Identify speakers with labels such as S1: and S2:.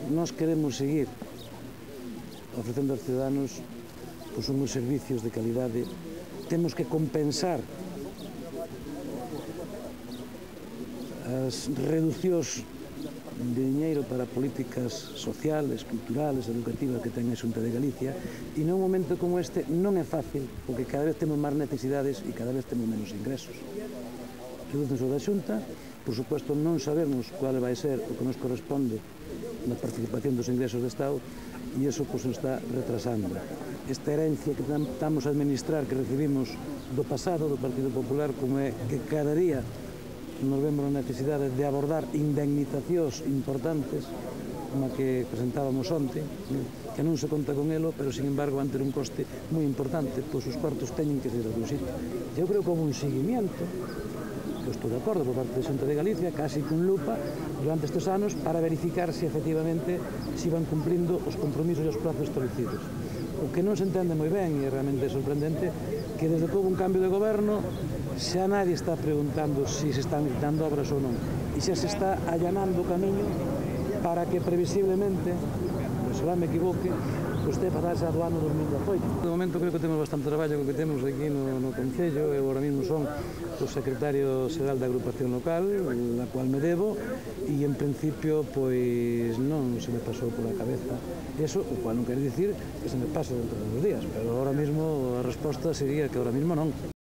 S1: nós queremos seguir ofrecendo aos ciudadanos unhos servicios de calidade. Temos que compensar as reducións de diñeiro para políticas sociales, culturales, educativas que ten a Xunta de Galicia, e nun momento como este non é fácil, porque cada vez temos máis necesidades e cada vez temos menos ingresos. Reduzos da Xunta, por suposto non sabemos cual vai ser o que nos corresponde na participación dos ingresos do Estado, e iso nos está retrasando. Esta herencia que estamos a administrar, que recibimos do pasado, do Partido Popular, como é que cada día nos vemos a necesidade de abordar indemnizacións importantes, como a que presentábamos onte, que non se conta con elo, pero, sin embargo, van ter un coste moi importante, pois os cartos teñen que ser reducidos. Eu creo que como un seguimiento, que estou de acordo por parte da Xunta de Galicia, casi con lupa, durante estes anos, para verificar se efectivamente se van cumprindo os compromisos e os plazos establecidos. O que non se entende moi ben, e realmente é sorprendente, que desde que houve un cambio de goberno, xa nadie está preguntando se se están dando obras ou non, e xa se está allanando o camiño para que previsiblemente, se lá me equivoque, este pasase do ano 2018. De momento creo que temos bastante traballo que temos aquí no Concello. Eu ahora mismo son o secretario xeral da agrupación local, a cual me debo, e en principio pois non se me pasou pola cabeza eso, o cual non quere dicir que se me pase dentro dos días, pero ahora mismo a resposta sería que ahora mismo non.